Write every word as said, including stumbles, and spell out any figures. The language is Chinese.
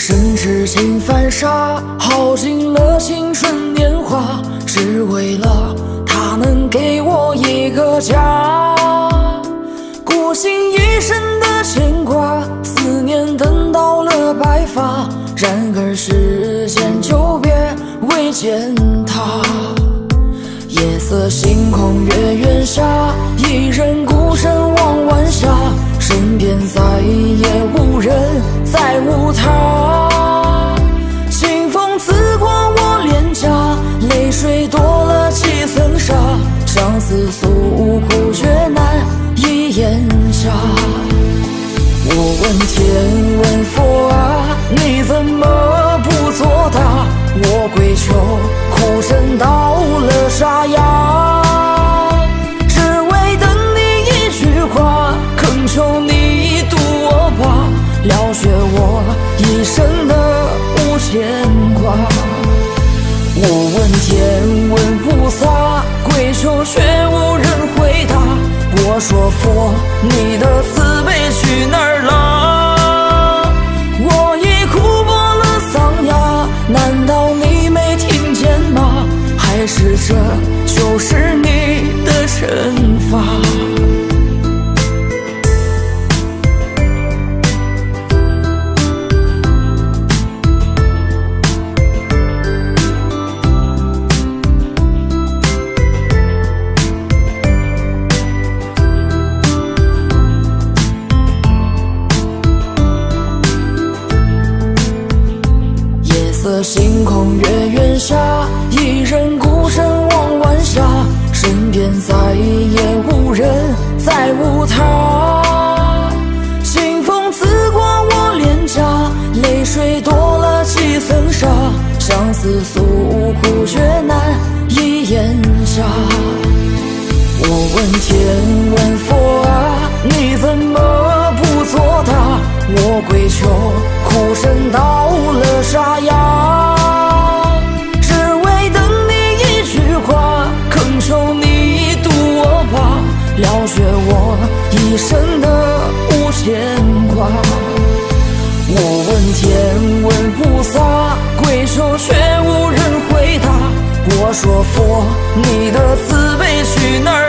生痴情犯傻，耗尽了青春年华，只为了他能给我一个家。孤心一生的牵挂，思念等到了白发，然而时间久别未见他。夜色星空月圆下，一人孤身望晚霞，身边再也无人，再无他。清风刺过我脸颊，泪水多了几层纱，相思诉苦却难以言下。我问天问佛啊，你怎么不作答？我跪求苦撑到了沙哑，只为等你一句话，恳求你渡我吧，了却我一生的无牵挂。我问天问菩萨，跪求却无人回答。我说佛，你的慈悲去哪儿了？我已哭破了嗓哑，难道你没听见吗？还是这就是你的惩罚？星空月圆下，一人孤身望晚霞，身边再也无人，再无他。清风刺过我脸颊，泪水多了几层纱，相思诉苦却难以言下。我问天问佛啊，你怎么不作答？我跪求苦撑到了沙哑，只为等你一句话，恳求你渡我吧，了却我一生的无牵挂。我问天问菩萨，跪求却无人回答。我说佛，你的慈悲去哪儿